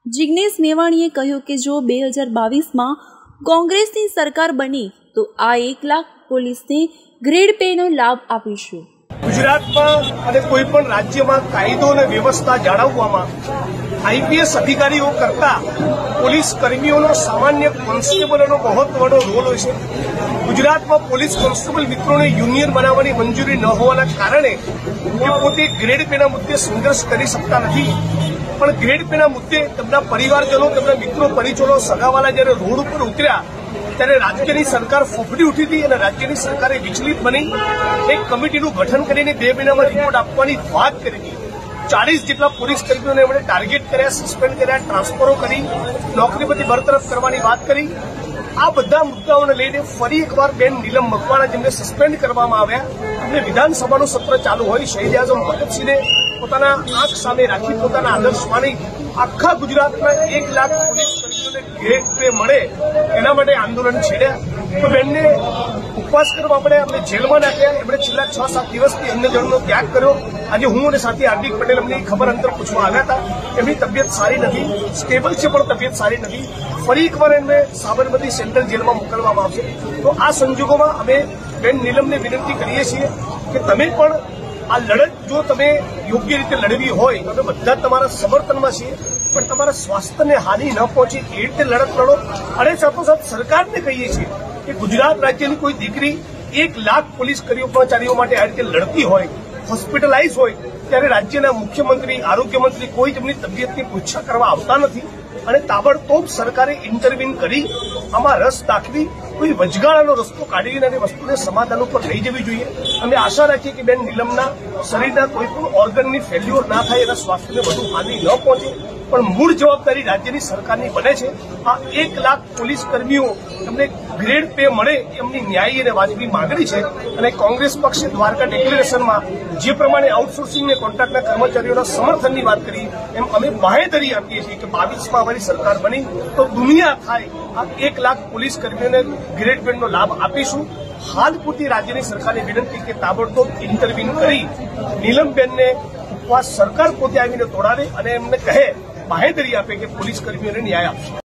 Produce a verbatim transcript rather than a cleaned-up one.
જિગ્નેશ મેવાણીએ કહ્યું કે જો બે હજાર બાવીસમાં કોંગ્રેસની સરકાર બની તો આ એક લાખ પોલીસને ગ્રેડ પેનો લાભ આપીશું। ગુજરાતમાં અને કોઈપણ રાજ્યમાં કાયદો અને વ્યવસ્થા જાળવવામાં આઈપીએસ અધિકારીઓ કરતા પોલીસ કર્મીઓનો સામાન્ય કોન્સ્ટેબલોનો મહત્વનો રોલ હોય છે। ગુજરાતમાં પોલીસ કોન્સ્ટેબલ મિત્રોને યુનિયન બનાવવાની મંજૂરી ન હોવાના કારણે એ પોતે ગ્રેડ પેના મુદ્દે સંઘર્ષ કરી શકતા નથી, પણ ગ્રેડ પેના મુદ્દે તેમના પરિવારજનો, તેમના મિત્રો, પરિચોનો, સગાવાલા જ્યારે રોડ ઉપર ઉતર્યા ત્યારે રાજ્યની સરકાર ફફડી ઉઠી હતી અને રાજ્યની સરકારે વિચલિત બની એક કમિટીનું ગઠન કરીને બે મહિનામાં રિપોર્ટ આપવાની વાત કરી હતી। ચાલીસ જેટલા પોલીસ કર્મીઓને એમણે ટાર્ગેટ કર્યા, સસ્પેન્ડ કર્યા, ટ્રાન્સફરો કરી, નોકરી પરથી બરતરફ કરવાની વાત કરી। આ બધા મુદ્દાઓને લઈને ફરી એકવાર બેન નીલમ મકવાણા, જેમને સસ્પેન્ડ કરવામાં આવ્યા, એમને વિધાનસભાનું સત્ર ચાલુ હોય શહીદ આઝમ ભગતસિંહને પોતાના આંખ સામે રાખી, પોતાના આદર્શ માની આખા ગુજરાતના એક લાખ પોલીસ કર્મીઓને ગ્રેડ પે મળે એના માટે આંદોલન છેડ્યા। તો બેનને ઉપવાસ કરવા પડે, અમને જેલમાં નાખ્યા। એમણે છેલ્લા છ સાત દિવસથી અન્ય જણનો ત્યાગ કર્યો। આજે હું અને સાથી હાર્દિક પટેલ એમની ખબર અંતર પૂછવા આવ્યા હતા। એમની તબિયત સારી નથી, સ્ટેબલ છે પણ તબિયત સારી નથી। ફરી એકવાર એમને સાબરમતી સેન્ટ્રલ જેલમાં મોકલવામાં આવશે। તો આ સંજોગોમાં અમે બેન નીલમને વિનંતી કરીએ છીએ કે તમે પણ આ લડત જો તમે યોગ્ય રીતે લડવી હોય તો અમે બધા તમારા સમર્થનમાં છીએ, પણ તમારા સ્વાસ્થ્યને હાનિ ન પહોંચે એ રીતે લડત લડો। અને સાથોસાથ સરકારને કહીએ છીએ કે ગુજરાત રાજ્યની કોઈ દીકરી એક લાખ પોલીસ કર્મચારીઓ માટે આ રીતે લડતી હોય, હોસ્પિટલાઇઝ હોય, ત્યારે રાજ્યના મુખ્યમંત્રી, આરોગ્ય મંત્રી કોઈ તેમની તબિયતની પૂછા કરવા આવતા નથી અને તાબડતોબ સરકારે ઇન્ટરવીન કરી આમાં રસ દાખવી કોઈ વચગાળાનો રસ્તો કાઢીને અને વસ્તુને સમાધાન ઉપર લઈ જવી જોઈએ। અમે આશા રાખીએ કે બેન નીલમના શરીરના કોઈ પણ ઓર્ગનની ફેલ્યુઅર ના થાય, એના સ્વાસ્થ્યને વધુ હાનિ ન પહોંચે, પણ મૂળ જવાબદારી રાજ્યની સરકારની બને છે। આ એક લાખ પોલીસ કર્મીઓ એમને ગ્રેડ પે મળે એમની ન્યાયી અને વાજબી માંગણી છે। અને કોંગ્રેસ પક્ષે દ્વારકા ડિક્લેરેશનમાં જે પ્રમાણે આઉટસોર્સિંગ અને કોન્ટ્રાક્ટના કર્મચારીઓના સમર્થનની વાત કરી, એમ અમે બાહેધરી આપીએ છીએ કે બાવીસમાં અમારી સરકાર બની તો દુનિયા થાય આ એક લાખ પોલીસ કર્મીઓને ગ્રેડ પેનો લાભ આપીશું। હાલ પૂરતી રાજ્યની સરકારને વિનંતી કે તાબડતોબ ઇન્ટરવીન કરી નીલમબેનને ઉપવાસ સરકાર પોતે આવીને તોડાવે અને એમને કહે, બાહેધરી આપે કે પોલીસ કર્મીઓને ન્યાય આપશે।